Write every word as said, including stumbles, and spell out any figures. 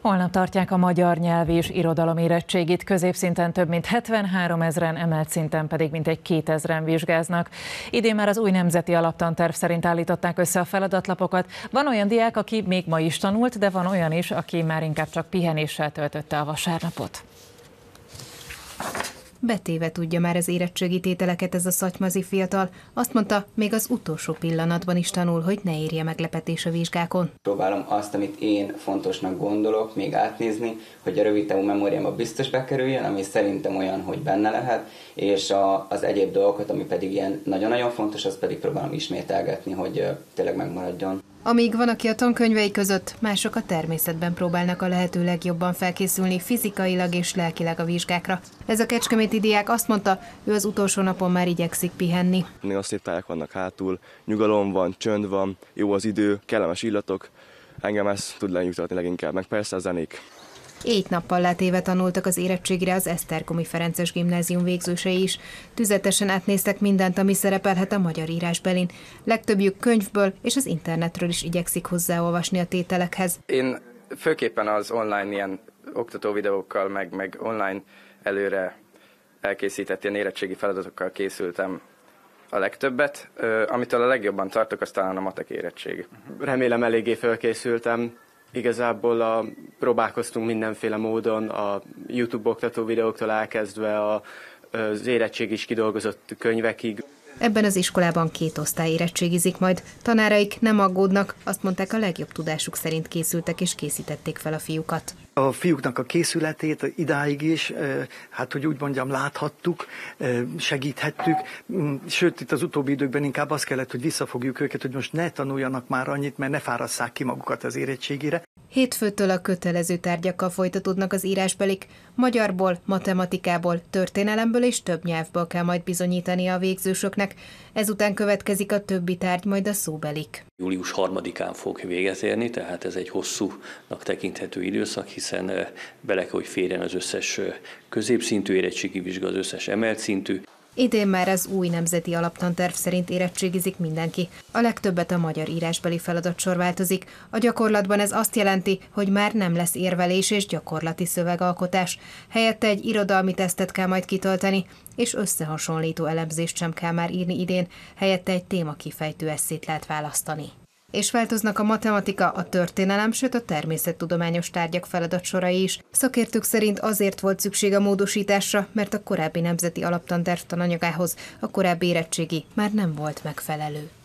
Holnap tartják a magyar nyelv és irodalom érettségit, középszinten több mint hetvenhárom ezren, emelt szinten pedig mintegy kétezren vizsgáznak. Idén már az új nemzeti alaptanterv szerint állították össze a feladatlapokat. Van olyan diák, aki még ma is tanult, de van olyan is, aki már inkább csak pihenéssel töltötte a vasárnapot. Betéve tudja már az érettségi tételeket ez a szatymazi fiatal. Azt mondta, még az utolsó pillanatban is tanul, hogy ne érje meglepetés a vizsgákon. Próbálom azt, amit én fontosnak gondolok, még átnézni, hogy a rövidtávú memóriámba biztos bekerüljön, ami szerintem olyan, hogy benne lehet, és a, az egyéb dolgokat, ami pedig ilyen nagyon-nagyon fontos, azt pedig próbálom ismételgetni, hogy tényleg megmaradjon. Amíg van, aki a tankönyvei között, mások a természetben próbálnak a lehető legjobban felkészülni fizikailag és lelkileg a vizsgákra. Ez a kecskeméti diák azt mondta, ő az utolsó napon már igyekszik pihenni. Néha szép tájak vannak hátul, nyugalom van, csönd van, jó az idő, kellemes illatok. Engem ez tud lenyugtatni leginkább, meg persze a zenék. Égy nappal látéve tanultak az érettségire az Esztergomi Ferences Gimnázium végzősei is. Tüzetesen átnéztek mindent, ami szerepelhet a magyar írásbelin. Legtöbbjük könyvből és az internetről is igyekszik hozzáolvasni a tételekhez. Én főképpen az online ilyen oktató videókkal, meg, meg online előre elkészített ilyen érettségi feladatokkal készültem a legtöbbet. Amitől a legjobban tartok, az talán a matek érettség. Remélem eléggé felkészültem. Igazából a, próbálkoztunk mindenféle módon, a YouTube oktató videóktól elkezdve a, az érettség is kidolgozott könyvekig. Ebben az iskolában két osztály érettségizik majd. Tanáraik nem aggódnak, azt mondták, a legjobb tudásuk szerint készültek és készítették fel a fiúkat. A fiúknak a készületét idáig is, hát hogy úgy mondjam, láthattuk, segíthettük, sőt itt az utóbbi időkben inkább azt kellett, hogy visszafogjuk őket, hogy most ne tanuljanak már annyit, mert ne fárasszák ki magukat az érettségére. Hétfőtől a kötelező tárgyakkal folytatódnak az írásbelik. Magyarból, matematikából, történelemből és több nyelvből kell majd bizonyítania a végzősöknek. Ezután következik a többi tárgy, majd a szóbelik. július harmadikán fog véget érni, tehát ez egy hosszúnak tekinthető időszak, hiszen bele kell, hogy férjen az összes középszintű érettségi vizsga, az összes emelt szintű. Idén már az új nemzeti alaptanterv szerint érettségizik mindenki. A legtöbbet a magyar írásbeli feladatsor változik. A gyakorlatban ez azt jelenti, hogy már nem lesz érvelés és gyakorlati szövegalkotás. Helyette egy irodalmi tesztet kell majd kitölteni, és összehasonlító elemzést sem kell már írni idén, helyette egy témakifejtő esszét lehet választani. És változnak a matematika, a történelem, sőt a természettudományos tárgyak feladatsorai is. Szakértők szerint azért volt szükség a módosításra, mert a korábbi nemzeti alaptanterv tananyagához a korábbi érettségi már nem volt megfelelő.